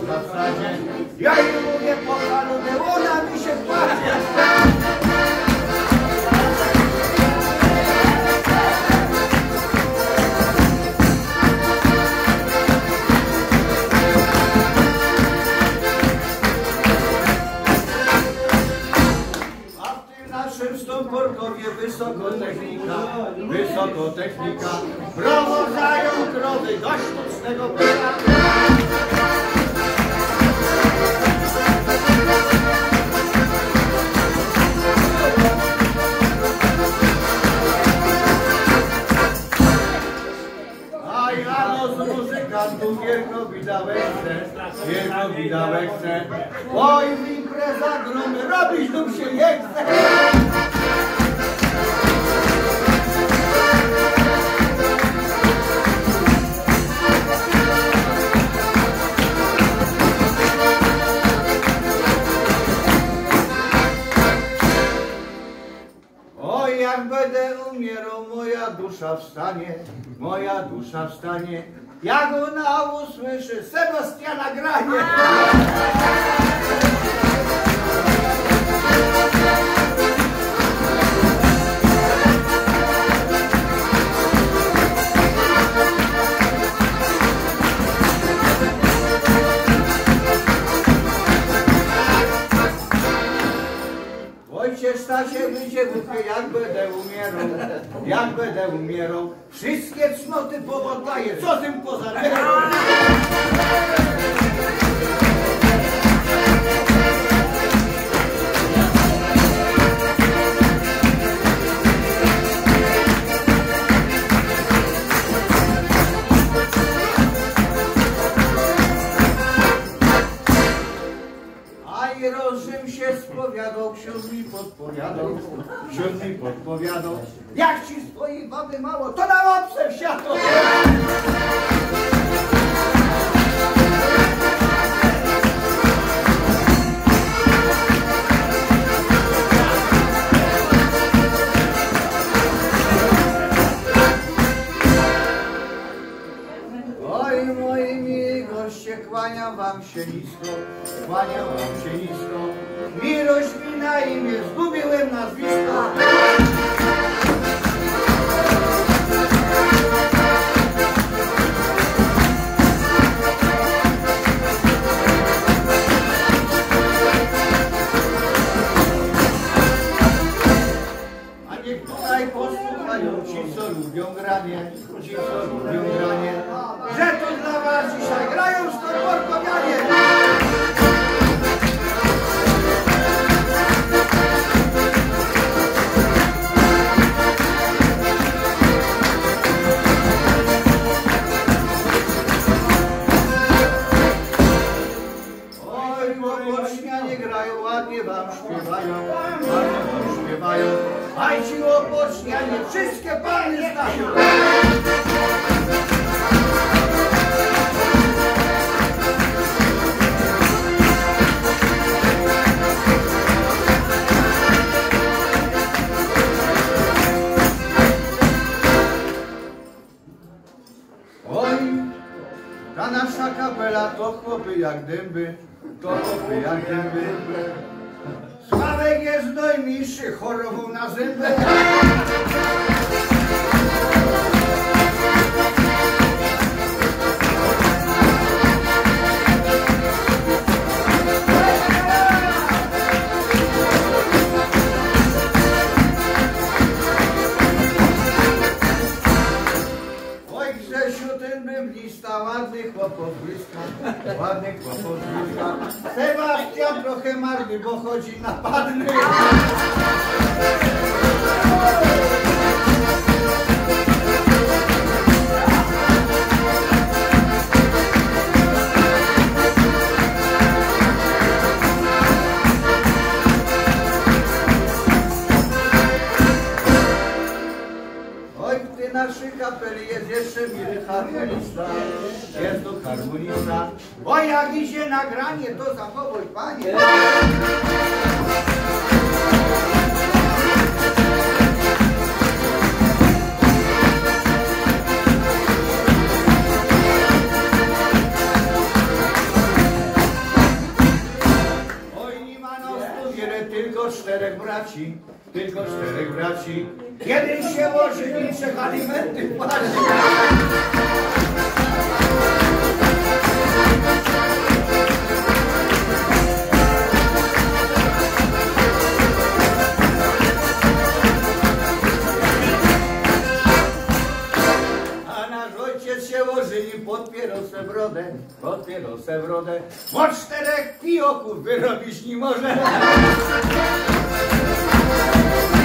kotka w sadzie. Ja jej mówię po paludę, ona mi się płacze. W Stąporkowie wysokotechnika, prowadzają krowy do sztucznego pola. A jano z muzykantów wierno widałek chce, oj impreza gromy, robić lub się nie chce. Jak będę umierał, moja dusza wstanie, jak ona usłyszy Sebastiana granie. Ojciec Stasie wyjdzie w uchę, jak będę umierał, wszystkie cnoty powodlaje, co tym pozabierał. Rozum się spowiadał, ksiądz mi podpowiadał, jak ci swojej baby mało, to na obce wsiadło. Oj, moi mili goście, kłaniam wam się nisko. Miłość mi na imię, zgubiłem nazwisko. A niech tutaj posłuchają ci, co lubią granie, że to dla was dzisiaj grają Stąporkowianie. Ładnie wam śpiewają, a ci opocznianie wszystkie panny znają. Oj, ta nasza kapela to chłopy jak dęby. Sławek jest najmniejszy, chorował na zęby. Oj, Grzesiu, ten byblista, ładnych chłopów błyska. Sebastian trochę marny, bo chodzi napadny. Oj, w tej naszej kapeli jest jeszcze miły harmonista. Jest to harmonista, bo jak idzie nagranie, to zachowuj, panie. 4 braci, tylko 4 braci. Kiedy się ożyli, 3 alimenty płaci. Podpiero se brodę, bo 4 pijoków wyrobić nie może.